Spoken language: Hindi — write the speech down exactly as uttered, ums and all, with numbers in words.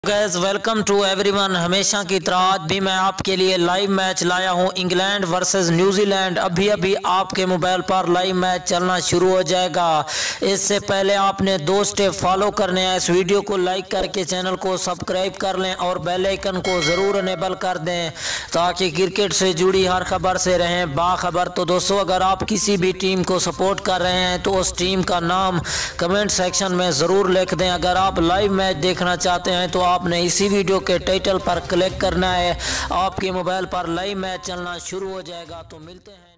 Gas welcome to everyone. हमेशा की तरह आज भी मैं आपके लिए लाइव मैच लाया हूं, इंग्लैंड वर्सेस न्यूजीलैंड। अभी अभी आपके मोबाइल पर लाइव मैच चलना शुरू हो जाएगा। इससे पहले आपने दो स्टेप फॉलो करने हैं। इस वीडियो को लाइक करके चैनल को सब्सक्राइब कर लें और बेल आइकन को ज़रूर इनेबल कर दें ताकि क्रिकेट से जुड़ी हर खबर से रहें बाखबर। तो दोस्तों, अगर आप किसी भी टीम को सपोर्ट कर रहे हैं तो उस टीम का नाम कमेंट सेक्शन में ज़रूर लिख दें। अगर आप लाइव मैच देखना चाहते हैं तो आपने इसी वीडियो के टाइटल पर क्लिक करना है। आपके मोबाइल पर लाइव मैच चलना शुरू हो जाएगा। तो मिलते हैं।